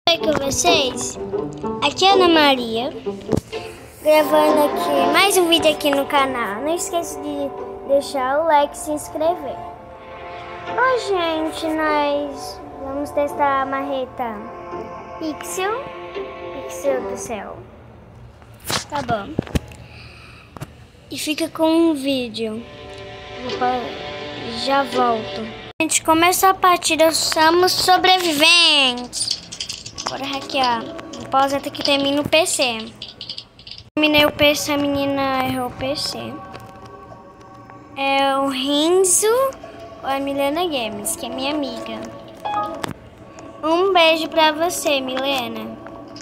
Oi com vocês, aqui é a Ana Maria, gravando aqui mais um vídeo aqui no canal. Não esqueça de deixar o like e se inscrever. Hoje, gente, nós vamos testar a marreta Pixel do céu. Tá bom. E fica com um vídeo. Já volto. A gente começa a partida, somos sobreviventes. Bora hackear. Vou pausar até que termine o PC. Terminei o PC, a menina errou o PC. É o Renzo ou a Milena Games, que é minha amiga. Um beijo pra você, Milena.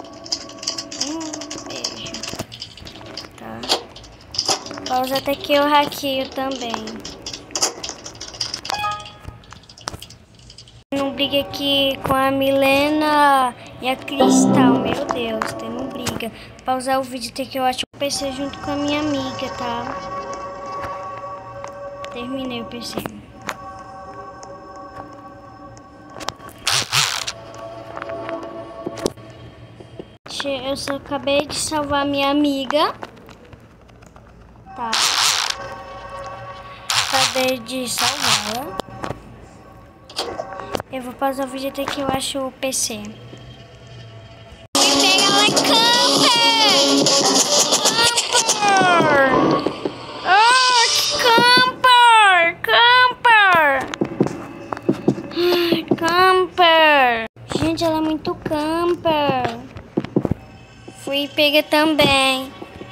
Beijo. Tá. Pausa até que eu hackeio também. Não briga aqui com a Milena e a Cristal, meu Deus, tendo briga. Pausar o vídeo até que eu acho o PC junto com a minha amiga, tá? Terminei o PC. Eu só acabei de salvar minha amiga. Tá. Acabei de salvá-la. Eu vou pausar o vídeo até que eu acho o PC. Pega ela, camper! Camper! Camper! Gente, ela é muito camper. Fui pega também.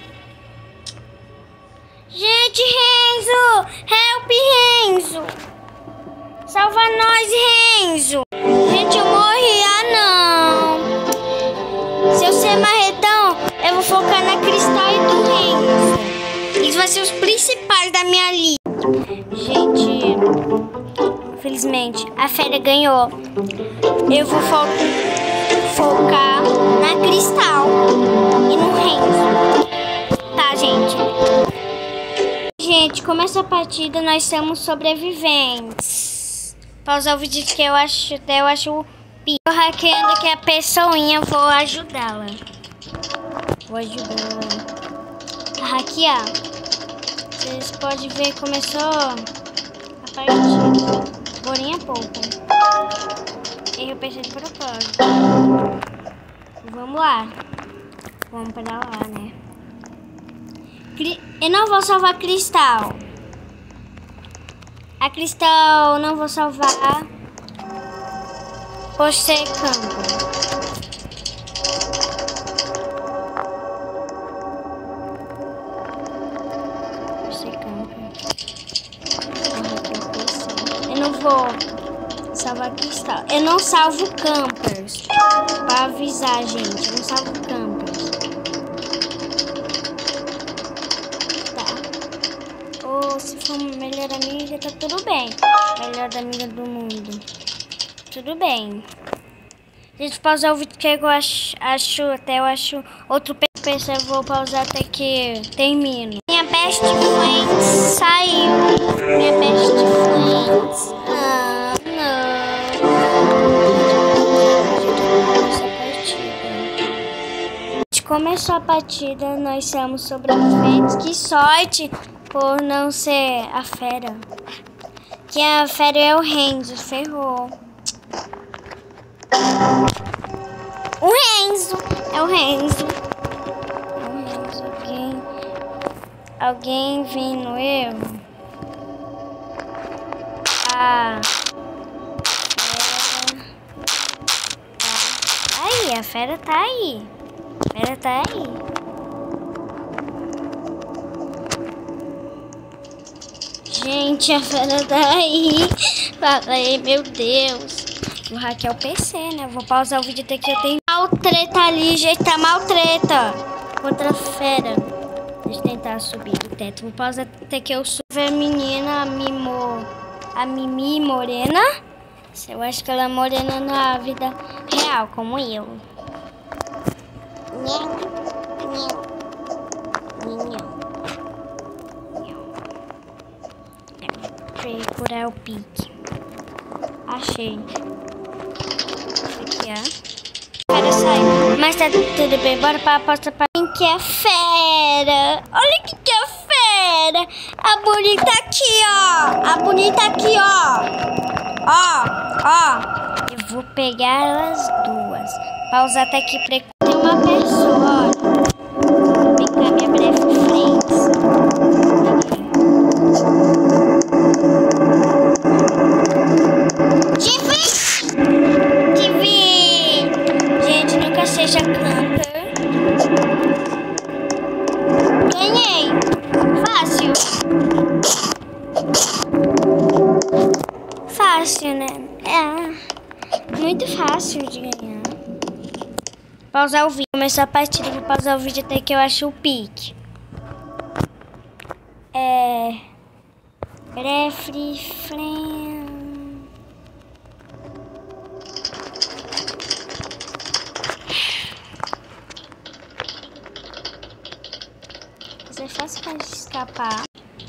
Gente, Renzo! Help, Renzo! Salva nós, Renzo! Gente, eu morri. Ah, não! Se eu ser marretão, eu vou focar na Cristal e do Renzo. Eles vão ser os principais da minha lista. Gente, infelizmente, a fera ganhou. Eu vou focar na Cristal e no Renzo. Tá, gente? Gente, começa a partida, nós somos sobreviventes. Pausar o vídeo que eu acho o pico. Tô hackeando aqui a pessoinha, vou ajudá-la. Vou ajudá-la a hackear. Vocês podem ver, começou a partida. Porém é pouco. Eu pensei de propósito. Vamos lá. Vamos pra lá, né? Eu não vou salvar a Cristal. A Cristal não vou salvar. Por ser campo. Por ser campo. Eu não vou salvar a Cristal. Eu não salvo campers. Pra avisar, gente. Eu não salvo campers. Se for melhor amiga, tá tudo bem. Melhor amiga do mundo. Tudo bem. Gente, pausar o vídeo que eu acho outro PC. Eu vou pausar até que termino. Minha best friend saiu. Minha best friend. Ah, não. Começou a partida, nós somos sobreviventes. Que sorte! Por não ser a fera. Que a fera é o Renzo. Ferrou. O Renzo. É o Renzo. É o Renzo. Alguém vindo eu? A fera. Tá aí. A fera tá aí. A fera tá aí. Gente, a fera tá aí. Falei, meu Deus. Vou hackear o PC, né? Vou pausar o vídeo até que eu tenho maltreta ali. Gente, tá maltreta. Contra a fera. Deixa eu tentar subir do teto. Vou pausar até que eu suba a menina, a Mimi morena. Eu acho que ela é morena na vida real, como eu. Procurar o pique. Achei. Aqui, ó. fera saiu. Mas tá tudo bem, bora pra aposta pra quem que é fera. Olha quem que é fera. A bonita aqui, ó. A bonita aqui, ó. Ó. Eu vou pegar elas duas. Pausar até aqui pra ter uma pessoa, olha. Vem cá, minha breve friends. Gente, nunca seja camper. Ganhei. Fácil. Fácil, né? É muito fácil de ganhar. Pausar o vídeo. Começar a partida. Vou pausar o vídeo até que eu acho o pique. Brefri friend. Isso é fácil pra escapar.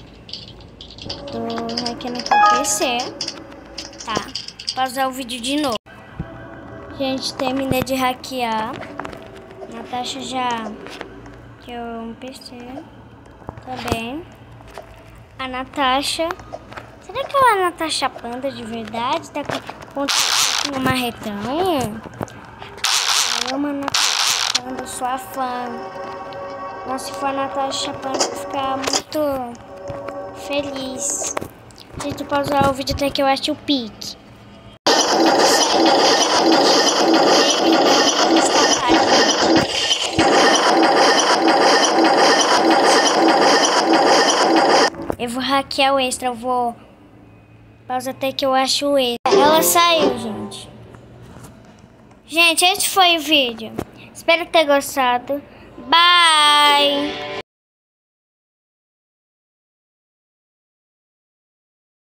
Tô aqui no meu PC. Tá. Pausar o vídeo de novo. Gente, terminei de hackear. Natasha já hackeou um PC. Tá bem. A Natasha. Será que ela é a Natasha Panda de verdade? Tá com um marretão? Eu amo a Natasha Panda, eu sou a fã. Mas se for a Natasha Panda, eu vou ficar muito feliz. Gente, eu pausar o vídeo até que eu acho o pique. Eu vou hackear o extra, eu vou pausar até que eu acho o extra. Ela saiu, gente. Gente, esse foi o vídeo. Espero ter gostado. Bye!